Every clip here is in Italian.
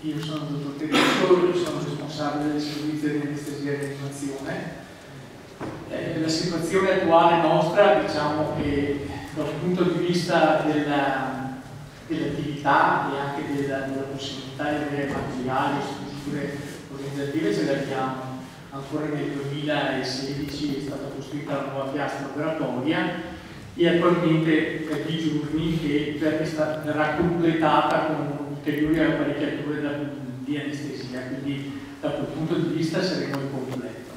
io sono il dottor Tedesco, sono responsabile del servizio di anestesia e rianimazione. La situazione attuale nostra, diciamo che dal punto di vista dell'attività e anche della possibilità di avere materiali o strutture organizzative ce l'abbiamo. Ancora nel 2016 è stata costruita la nuova piastra operatoria e attualmente è di giorni che verrà completata con ulteriori apparecchiature di anestesia, quindi da quel punto di vista saremo in completo.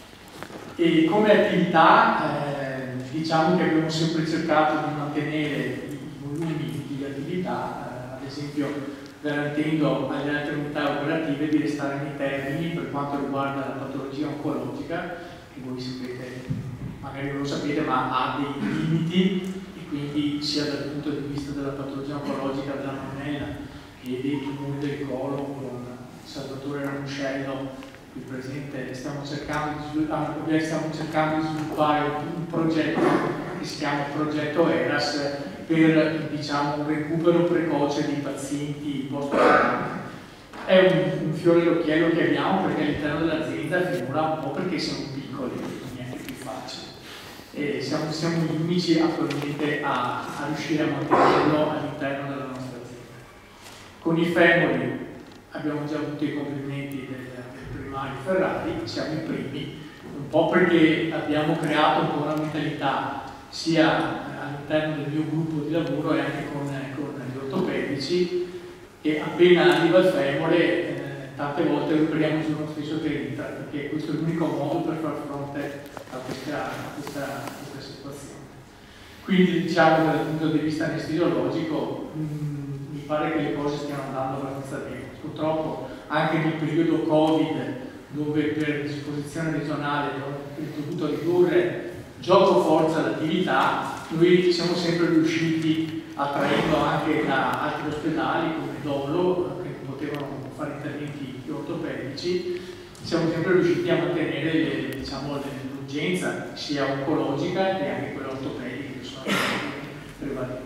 E come attività diciamo che abbiamo sempre cercato di mantenere i volumi di attività, ad esempio garantendo alle altre unità operative di restare nei termini per quanto riguarda la patologia oncologica, che voi sapete, magari non lo sapete, ma ha dei limiti, e quindi sia dal punto di vista della patologia oncologica della mammella che dei tumori del colon, con Salvatore Ramuscello qui presente, stiamo cercando di sviluppare un progetto che si chiama Progetto ERAS per, diciamo, un recupero precoce dei pazienti post-operativi. È un fiore all'occhiello che abbiamo perché all'interno dell'azienda finora, un po' perché siamo piccoli, non è neanche più facile. E siamo gli unici attualmente a riuscire a mantenerlo all'interno della nostra azienda. Con i femori abbiamo già avuto i complimenti del primario Ferrari, siamo i primi, un po' perché abbiamo creato un po' una mentalità sia all'interno del mio gruppo di lavoro e anche con gli ortopedici, e appena arriva il femore tante volte operiamo il giorno stesso che entra, perché questo è l'unico modo per far fronte a questa situazione. Quindi diciamo dal punto di vista anestesiologico mi pare che le cose stiano andando abbastanza bene. Purtroppo anche nel periodo Covid, dove per disposizione regionale abbiamo dovuto ridurre gioco forza l'attività, noi siamo sempre riusciti, attraendo anche da altri ospedali come Dolo, che non potevano fare interventi ortopedici, siamo sempre riusciti a mantenere diciamo, l'urgenza sia oncologica che anche quella ortopedica, che sono prevalenti.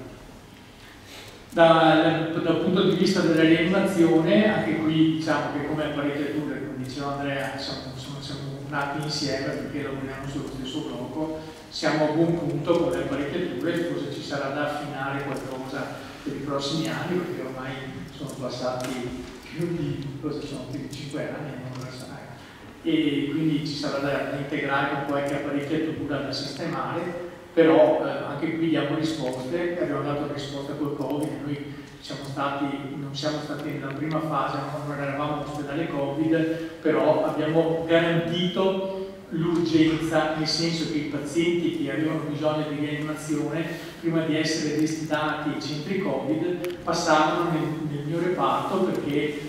Dal punto di vista della rianimazione, anche qui diciamo che come apparecchiature, come diceva Andrea, siamo nati insieme perché lavoriamo sullo stesso blocco, siamo a buon punto con le apparecchiature, forse ci sarà da affinare qualcosa per i prossimi anni, perché ormai sono passati più di 5 anni, non lo sai, e quindi ci sarà da integrare con qualche apparecchiatura da sistemare. Però anche qui diamo risposte, abbiamo dato risposta col Covid, noi non siamo stati nella prima fase, non eravamo in ospedale Covid, però abbiamo garantito l'urgenza, nel senso che i pazienti che avevano bisogno di rianimazione, prima di essere destinati ai centri Covid, passavano nel mio reparto perché,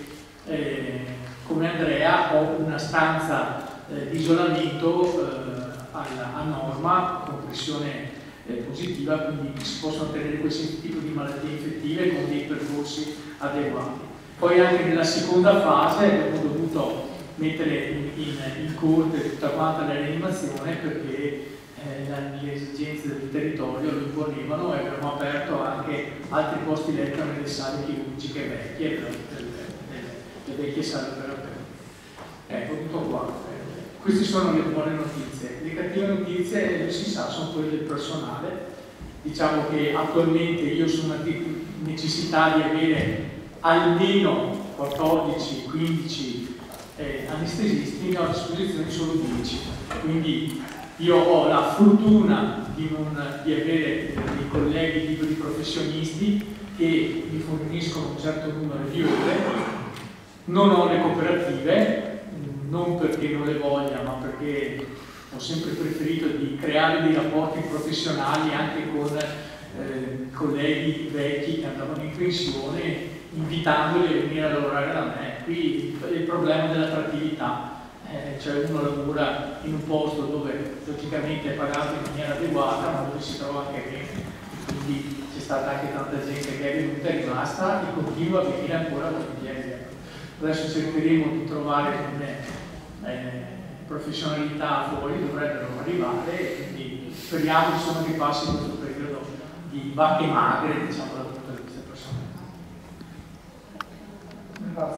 come Andrea, ho una stanza di isolamento a norma, con pressione positiva, quindi si possono ottenere questo tipo di malattie infettive con dei percorsi adeguati. Poi anche nella seconda fase abbiamo dovuto mettere in corte tutta quanta la rianimazione perché le esigenze del territorio lo imponevano, e abbiamo aperto anche altri posti letto nelle sale chirurgiche vecchie, le vecchie sale operative. Ecco, tutto qua. Queste sono le buone notizie. Le cattive notizie, si sa, sono quelle del personale. Diciamo che attualmente io sono una necessità di avere almeno 14-15 anestesisti, ne ho a disposizione solo 10. Quindi io ho la fortuna di avere dei colleghi liberi professionisti che mi forniscono un certo numero di ore. Non ho le cooperative, non perché non le voglia, ma perché ho sempre preferito di creare dei rapporti professionali anche con colleghi vecchi che andavano in pensione, invitandoli a venire a lavorare da me. Qui il problema dell'attrattività, cioè uno lavora in un posto dove logicamente è pagato in maniera adeguata, ma dove si trova anche bene. Quindi c'è stata anche tanta gente che è venuta e rimasta e continua a venire ancora volentieri. Adesso cercheremo di trovare professionalità fuori, dovrebbero arrivare, e quindi speriamo insomma che passi questo periodo di vacche magre, diciamo,